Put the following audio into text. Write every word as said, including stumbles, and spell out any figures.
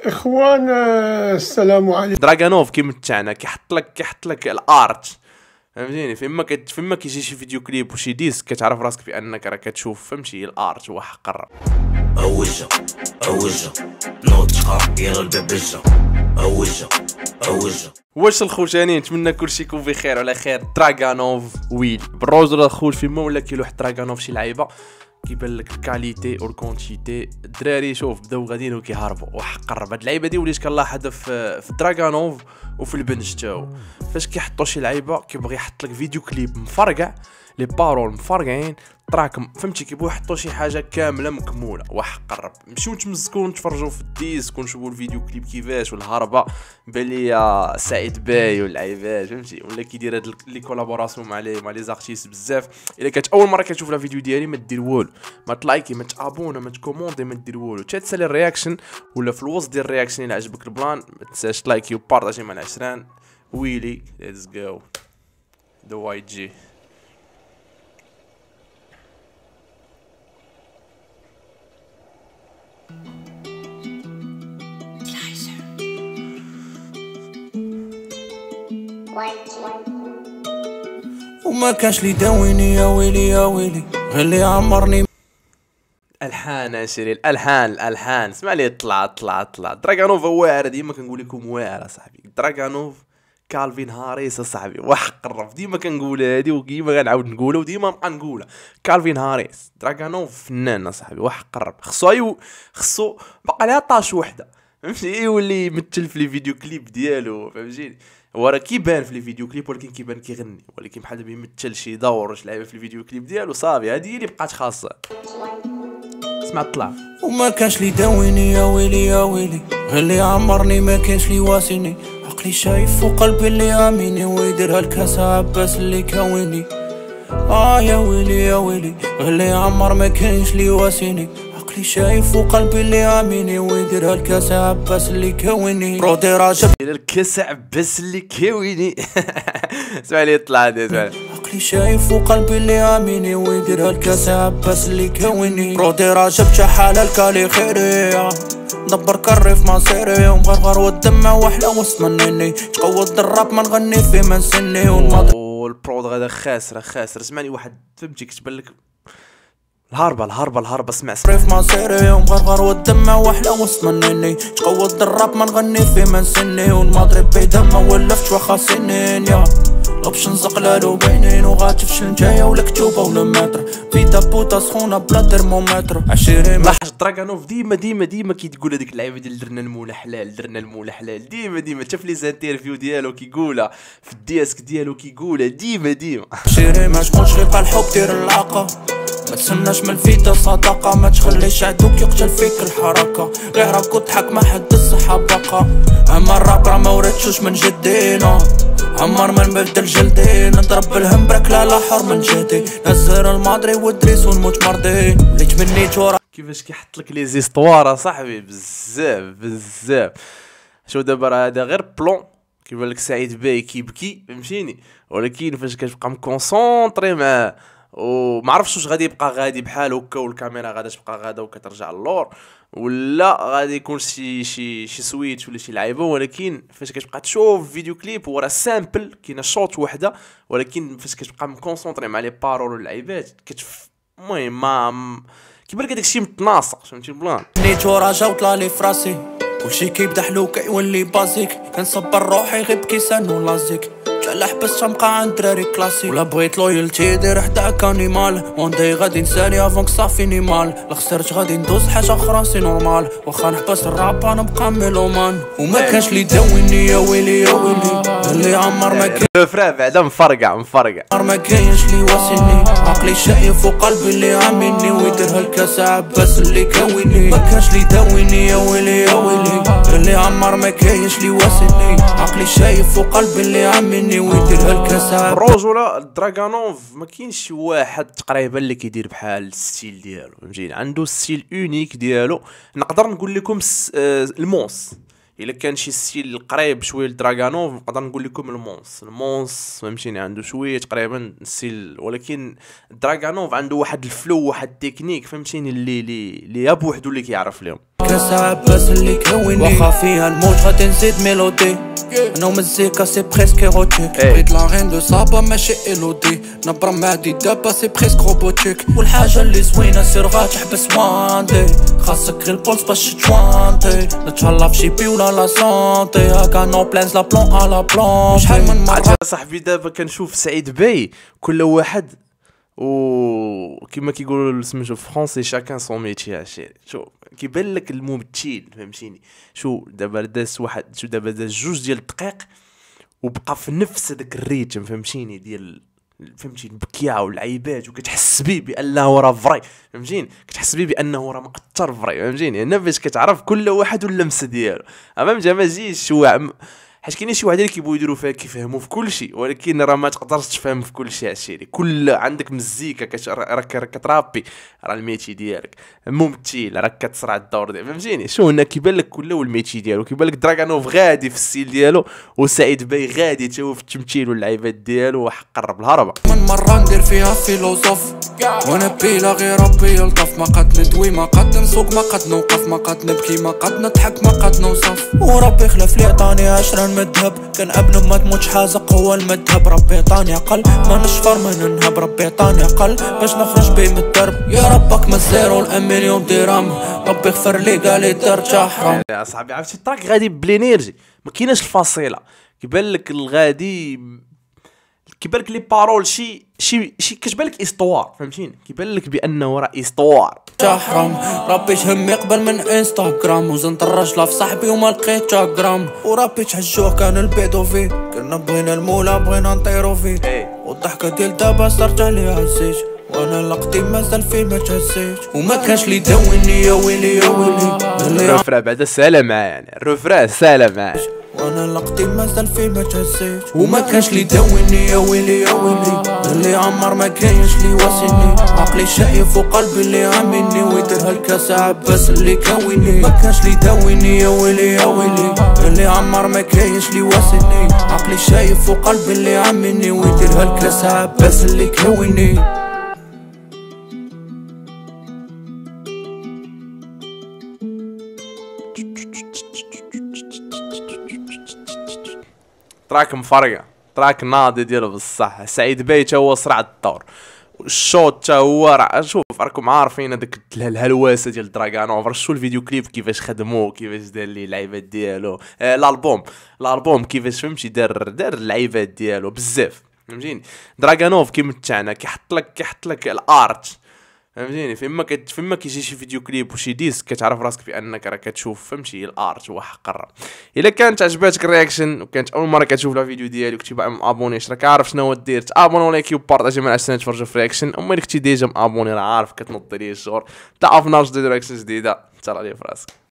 اخوان السلام عليكم. دراغانوف كيما تاعنا كيحط لك كيحط لك الارت، فهمتيني؟ فيما كت فيما كيجي شي فيديو كليب وشي ديسك كتعرف راسك بانك راه كتشوف، فهمتي؟ الارت هو حق الرب. اوجه اوجه نوتشقا يا الببجه اوجه اوجه. واش الخوشاني؟ نتمنى كلشي يكون بخير وعلى خير. دراغانوف ويل بالروج ولا الخوش فيما ولا كاين واحد دراغانوف شي لعيبه كيبان لك الكاليتي والكونتيتي. الدراري شوف بداو غاديين وكيهربوا وحق الرب. هاد اللعيبه دي وليت كنلاحظها في في دراغانوف وفي البنج تاعو، فاش كيحطوا شي لعيبه كيبغي يحط لك فيديو كليب مفرقع، لي بارول مفرقعين، تراكم، فهمتي؟ كيبغوا يحطوا شي حاجه كامله مكموله وحق الرب. نمشيو نتمزكو نتفرجوا في الديسك ونشوفوا الفيديو كليب كيفاش والهربه. بان ليا سعيد باي واللعيبات، فهمتي؟ ولا كيدير هاد لي كولابوراسيون مع لي مع لي زارتيست بزاف. الا كانت اول مره كتشوف لا فيديو ديالي ما دير والو، ما تلايكي، ما تابونا، ما تكوموندي، ما دير والو، تسالي الرياكشن ولا في الوسط ديال الرياكشن الا عجبك البلان ما تنساش تلايكي وبارطاجي مع العشران. ويلي ليتس جو ذا واي جي. وما كانش لي داويني يا ويلي يا ويلي غير اللي عمرني. الحان اسيري الالحان الالحان اسمع لي. طلع طلع طلع دراغانوف واعر، ديما كنقول لكم واعر صاحبي. دراغانوف كالفين هاريس صاحبي وحق الرف، ديما كنقول هادي وديما غنعاود نقولها وديما نبقى نقولها. كالفين هاريس دراغانوف فنان صاحبي وحق الرب. خصو ايو خصو بقى لها طاش وحده، فهمتي؟ يولي يمثل في لي فيديو كليب ديالو، فهمتيني؟ هو راه كيبان في لي فيديو كليب ولكن كيبان كيغني، ولكن بحال دابا يمثل شي دور شي لعيبه في الفيديو كليب ديالو صافي. هادي هي اللي بقات خاصه. اسمع طلع. وما كانش لي داويني يا ويلي يا ويلي غير اللي عمرني، ما كانش لي واسيني، عقلي شايف وقلبي اللي اميني، ويديرها الكاس عباس اللي كاويني. اه يا ويلي يا ويلي غير اللي عمر ما كانش لي واسيني، عقلي شايف وقلبي اللي اميني، ويديرها الكاس عباس اللي كاويني. برودي راجب الكاس عباس اللي كاويني. اسمع لي طلع هذا اسمع. عقلي شايف وقلبي اللي اميني، ويديرها الكاس عباس اللي كاويني. برودي راجب شحال الكالي خيري، دبر كريف مصيري ومغرغر والدمع وحلا وسط منيني، تقود الراب ما نغني في من سني والماضي. والبرود غدا خاسر خاسر. اسمعني واحد فهمتي كتبان لك الهربه الهربه الهربه. اسمع اسمع كريف مصيري ومغرغر والدمع وحلا وسط منيني، تقود الراب ما نغني في من سني والمضرب بيدا ما ولفتش واخا سنين. يا لوبشن زقلالو باينين وغاتفشل جايه ولا كتوبه ولا متر، فيتا بوتا سخونه بلا ترمومتر عشرين. لاحظ دراغانوف ديما ديما ديما كيتقول هذيك اللعيبه ديال درنا المولى حلال درنا المولى حلال، ديما ديما شاف لي زانترفيو ديالو كيقولها في الديسك ديالو كيقولها ديما ديما. عشرين ما تكونش ريقه الحب دير العاقه، ما تسناش من الفيتا صداقه، ما تخليش عدوك يقتل فيك الحركه، غير راك وضحك ما حد الصحه بقى. اما الراب راه ما وريتشوش من جدينا، عمر ما نبدل جلدي، نضرب الهمبرك لا لا حر من جهدي، نزر الماضري والدريس ونموت مرضي، وليت مني تورا. كيفاش كيحط لك لي زيستوار صاحبي بزاف بزاف. شو دابا راه هذا غير بلون كيبان لك سعيد باي كيبكي، فهمتيني؟ ولكن فاش كتبقى مكونسونطري معاه وما عرفتش واش غادي يبقى غادي بحال هكا والكاميرا غادا تبقى غادا وكترجع للور، ولا غادي يكون شي شي شي سويتش ولا شي لعيبه. ولكن فاش كتبقى تشوف فيديو كليب هو راه سامبل كاينه شوط وحده، ولكن فاش كتبقى مكونسونطري مع لي بارول واللعيبات كتف المهم ما كيبان لك هذاك الشيء متناسق، فهمتي البلان؟ نيتو راجا وطلع لي فراسي كلشي كيبدا حلو كيولي بازيك، كنصبر روحي غير بكيسان ولازيك، لا حبس تنبقى عند دراري كلاسيك، ولا بغيت لويالتي دير حداك انيمال، وندي غادي نسالي افونك صافي مال، لا خسرت غادي ندوز حاجه اخرى سي نورمال، واخا نحبس الراب انا نبقى ميلومان، وما كانش لي داويني يا ويلي يا ويلي اللي عمر ما كان فرا بعدا مفرقع مفرقع ما كاينش لي واسيني، عقلي شايف وقلبي اللي عاملني، ويديرها الكاس عباس اللي كاويني، ما كانش لي داويني يا ويلي يا ويلي اللي عمر ما كاينش لي واسيني، عقلي شايف وقلبي اللي عاملني، ويديرها الكاس الرجوله. دراغانوف ما كاينش شي واحد تقريبا اللي كيدير بحال الستيل ديالو، فهمتيني؟ عنده ستيل اونيك ديالو. نقدر نقول لكم المونس الا كان شي ستيل قريب شويه لدراغانوف نقدر نقول لكم المونس المونس فهمتيني؟ عنده شويه تقريبا ستيل، ولكن دراغانوف عنده واحد الفلو واحد التكنيك، فهمتيني؟ اللي اللي اللي بوحدو اللي كيعرف لهم. الكاس عباس اللي كوني واخا فيها الموت غادي نزيد ميلودي انا ومزيكا سي بريسك ايروتيك بغيت لا غين دو صابا ماشي ايلودي نبرا معدي دابا سي بريسك روبوتيك والحاجه اللي زوينه سير غاتحبس واندي خاصك غير البولس باش تشوانتي نتهلا في شي بي ولا لا سونتي هاكا نو بلانز لا بلون على بلون شحال من مرة صاحبي دابا كنشوف سعيد باي كل واحد و كيما كيقولوا سميتو فرونسي شاكان سون ميتي عشيري شو كيبان لك الممثل فهمتيني شو دابا داز واحد شو دابا داز جوج ديال الدقائق وبقى في نفس هذاك الريتم فهمتيني ديال فهمتيني البكيه والعيبات وكتحس بيه بانه راه فري فهمتيني كتحس بيه بانه راه مأثر فري فهمتيني انا باش كتعرف كل واحد واللمسه ديالو فهمتي ما جيش شو حيت كاينين شي واحد اللي كيبغيو يديروا فيها كيفهموا في كل شيء ولكن راه ما تقدرش تفهم في كل شيء عشيري كل عندك مزيكا كت... راك كترابي راه الميتي ديالك ممثل راك كتصرع الدور ديالك فهمتيني شو هنا كيبان لك كل والميتي ديالو كيبان لك دراغانوف غادي في السيل ديالو وسعيد باي غادي تا هو في التمثيل واللعيبات ديالو وقرب الهربه من مره ندير فيها فيلوزوف وانا بيلا غير ربي يلطف ما قد ندوي ما قد نسوق ما قد نوقف ما قد نبكي ما قد نضحك ما قد نوصف وربي خلف لي عطاني عشرة مذهب كان ابن ما تموتش حازق هو المذهب ربي عطاني عقل ما نشفر ما ننهب ربي عطاني عقل باش نخرج بيه من الدرب يا ربك من الزيرو لأمليون درهم ربي غفر لي قالي درت حرام يا صاحبي عرفتي التراك غادي بلينيرجي ما كايناش الفاصله كيبان لك الغادي كيبان لك لي بارول شي شي شي كتبان لك استوار فهمتيني كيبان لك بانه راه استوار حرام ربي تهم يقبل من انستغرام وزنت الرجله في صاحبي وما لقيت جرام وربي تحجوه كان البيدو فيه كنا بغينا المولا بغينا نطيرو فيه والضحكه ديال دابا صرت عليها عزيز وانا لقطي مازال فيه ما تهزيش وما كانش لي داوني يا ويلي يا ويلي الرفرة بعدا سالا معاه يعني الرفرة سالا معاه وانا لقطي مازال فيه ما تهزيش وما كانش لي داوني يا ويلي يا ويلي اللي عمر ما كاينش لي واسيني عقلي شايف وقلبي اللي عاملني ويديرها الكاس عباس اللي كاويني ما كانش لي داوني يا ويلي يا ويلي اللي عمر ما كاينش لي واسيني عقلي شايف وقلبي اللي عاملني ويديرها الكاس عباس اللي كاويني تراك مفرقه تراك ناضي ديالو بصح سعيد باي تا هو صرع الدور الشوط تا هو راه شوف راكم عارفين هذاك الهلواسه ديال دراغانوف شو الفيديو كليب كيفاش خدموه كيفاش دار لي اللعيبات ديالو آه الالبوم الالبوم كيفاش فهمتي دار دار اللعيبات ديالو بزاف فهمتيني دراغانوف كيمتعنا كيحط لك كيحط لك الارت فهمتيني فيما كت فيما كيجي شي فيديو كليب وشي ديسك كتعرف راسك بانك راه كتشوف فهمتي الارت هو حقر الا كانت عجباتك الرياكشن وكانت اول مره كتشوف لا فيديو ديالي وكنتي باغي مابونيش راك عارف شنو دير تابوني لايكي وبارطاجي مع الناس تفرجوا في رياكشن اما الا كنتي ديجا مابوني راه عارف كتنوض لي الشهور تعرف نار جديد رياكشن جديده تهلا لي في راسك.